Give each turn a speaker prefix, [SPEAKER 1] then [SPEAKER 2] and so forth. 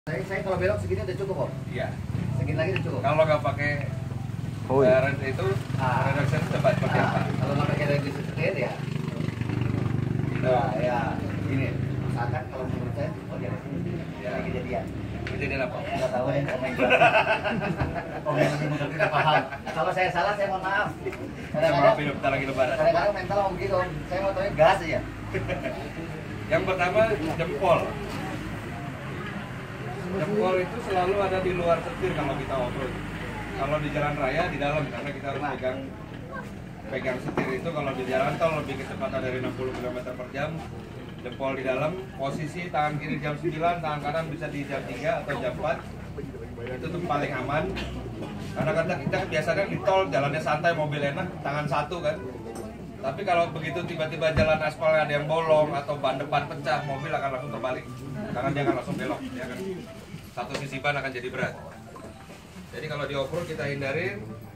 [SPEAKER 1] Saya kalau belok segini udah cukup kok.
[SPEAKER 2] Iya.
[SPEAKER 1] Segini lagi udah cukup.
[SPEAKER 2] Kalau nggak pakai itu reduction coba pakai apa?
[SPEAKER 1] Kalau nggak pakai reduction setir ya. Nah, ya ini. Misalkan kalau menurut saya, oh dia
[SPEAKER 2] Ya.
[SPEAKER 1] kejadian.
[SPEAKER 2] Kejadian apa?
[SPEAKER 1] Nggak tahu ya. Oh yang lebih mengerti tidak paham. Kalau saya salah saya mohon maaf.
[SPEAKER 2] Maaf hidup kita lagi lebaran.
[SPEAKER 1] Kadang-kadang mental mau begitu. Saya mau tahu gas aja.
[SPEAKER 2] Yang pertama jempol. Jempol itu selalu ada di luar setir kalau kita offroad. Kalau di jalan raya di dalam karena kita harus pegang setir itu. Kalau di jalan tol lebih kecepatan dari 60 km per jam. Jempol di dalam, posisi tangan kiri jam 9, tangan kanan bisa di jam 3 atau jam 4. Itu tuh paling aman. Karena kita biasanya di tol jalannya santai, mobil enak, tangan satu kan. Tapi kalau begitu tiba-tiba jalan aspal ada yang bolong atau ban depan pecah, mobil akan langsung terbalik. Karena dia akan langsung belok, ya kan. Satu sisi ban akan jadi berat. Jadi kalau di offroad kita hindarin